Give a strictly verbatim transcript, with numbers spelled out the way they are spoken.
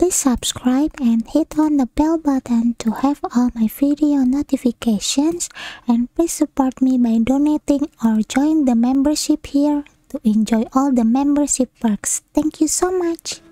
Please subscribe and hit on the bell button to have all my video notifications, and please support me by donating or join the membership here to enjoy all the membership perks. Thank you so much.